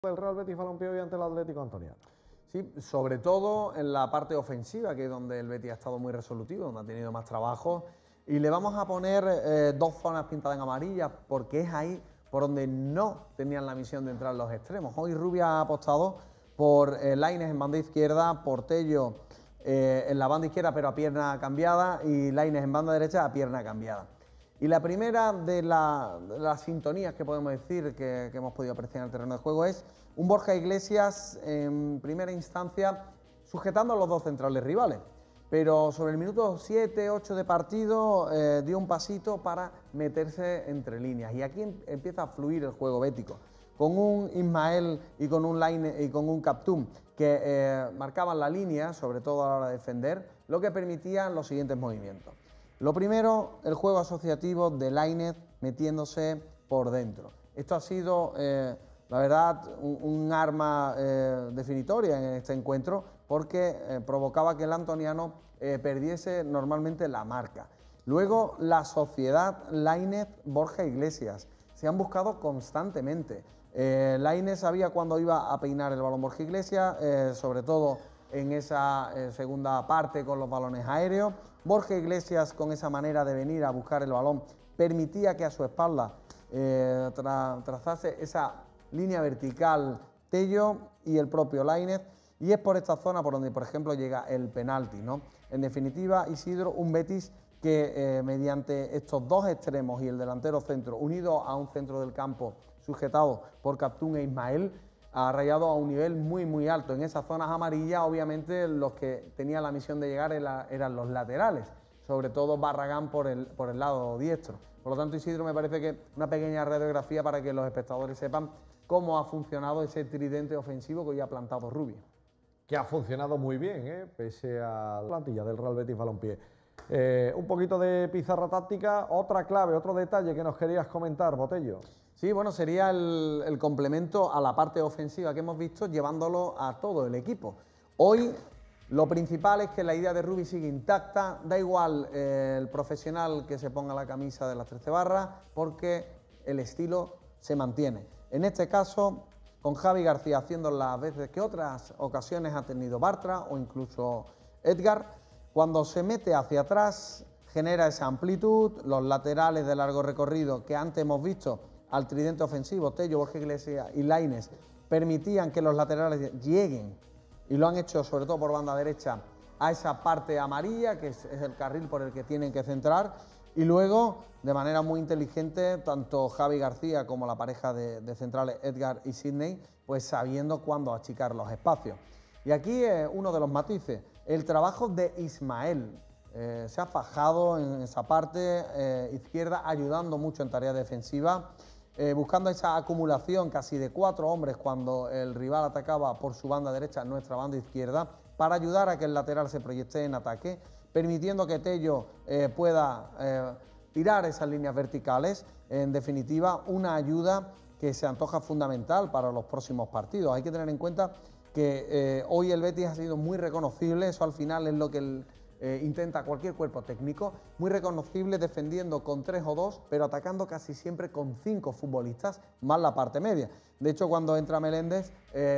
del Real Betis Balompié y ante el Atlético Antoniano. Sí, sobre todo en la parte ofensiva, que es donde el Betis ha estado muy resolutivo, donde ha tenido más trabajo. Y le vamos a poner dos zonas pintadas en amarilla, porque es ahí por donde no tenían la misión de entrar los extremos. Hoy Rubio ha apostado por Lainez en banda izquierda, por Tello en la banda izquierda pero a pierna cambiada y Lainez en banda derecha a pierna cambiada. Y la primera de las sintonías que podemos decir que hemos podido apreciar en el terreno de juego es un Borja Iglesias en primera instancia sujetando a los dos centrales rivales, pero sobre el minuto 7-8 de partido dio un pasito para meterse entre líneas y aquí empieza a fluir el juego bético, con un Ismael y con un Lainez y con un Kaptun que marcaban la línea, sobre todo a la hora de defender, lo que permitía los siguientes movimientos. Lo primero, el juego asociativo de Lainez metiéndose por dentro. Esto ha sido, la verdad, un arma definitoria en este encuentro porque provocaba que el antoniano perdiese normalmente la marca. Luego, la sociedad Lainez-Borja Iglesias. Se han buscado constantemente. Lainez sabía cuándo iba a peinar el balón Borja Iglesias, sobre todo en esa segunda parte con los balones aéreos. Borja Iglesias, con esa manera de venir a buscar el balón, permitía que a su espalda trazase esa línea vertical Tello y el propio Lainez, y es por esta zona por donde, por ejemplo, llega el penalti, ¿no? En definitiva, Isidro, un Betis que mediante estos dos extremos y el delantero centro, unido a un centro del campo sujetado por Kaptun e Ismael, ha rayado a un nivel muy alto. En esas zonas amarillas, obviamente, los que tenían la misión de llegar eran los laterales, sobre todo Barragán por el lado diestro. Por lo tanto, Isidro, me parece que una pequeña radiografía para que los espectadores sepan cómo ha funcionado ese tridente ofensivo que hoy ha plantado Rubio. Que ha funcionado muy bien, pese a la plantilla del Real Betis Balompié. Un poquito de pizarra táctica, otra clave, otro detalle que nos querías comentar, Botello. Sí, bueno, sería el complemento a la parte ofensiva que hemos visto, llevándolo a todo el equipo. Hoy lo principal es que la idea de Rubio sigue intacta, da igual el profesional que se ponga la camisa de las 13 barras, porque el estilo se mantiene. En este caso, con Javi García haciendo las veces que otras ocasiones ha tenido Bartra o incluso Edgar, cuando se mete hacia atrás genera esa amplitud, los laterales de largo recorrido que antes hemos visto al tridente ofensivo, Tello, Borja Iglesias y Lainez, permitían que los laterales lleguen, y lo han hecho sobre todo por banda derecha, a esa parte amarilla, que es el carril por el que tienen que centrar, y luego, de manera muy inteligente, tanto Javi García como la pareja de centrales Edgar y Sidney, pues sabiendo cuándo achicar los espacios. Y aquí uno de los matices, el trabajo de Ismael. Se ha fajado en esa parte izquierda, ayudando mucho en tarea defensiva, buscando esa acumulación casi de 4 hombres cuando el rival atacaba por su banda derecha, nuestra banda izquierda, para ayudar a que el lateral se proyecte en ataque, permitiendo que Tello pueda tirar esas líneas verticales. En definitiva, una ayuda que se antoja fundamental para los próximos partidos. Hay que tener en cuenta que hoy el Betis ha sido muy reconocible, eso al final es lo que intenta cualquier cuerpo técnico, muy reconocible defendiendo con 3 o 2, pero atacando casi siempre con 5 futbolistas, más la parte media. De hecho, cuando entra Meléndez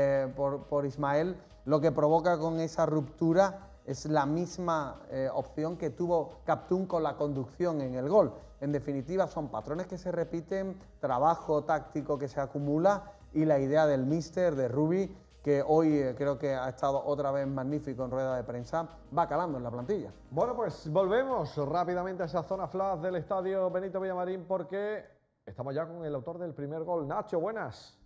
por Ismael, lo que provoca con esa ruptura es la misma opción que tuvo Kaptun con la conducción en el gol. En definitiva, son patrones que se repiten, trabajo táctico que se acumula y la idea del míster, de Rubi, que hoy creo que ha estado otra vez magnífico en rueda de prensa, va calando en la plantilla. Bueno, pues volvemos rápidamente a esa zona flash del estadio Benito Villamarín porque estamos ya con el autor del primer gol. Nacho, buenas.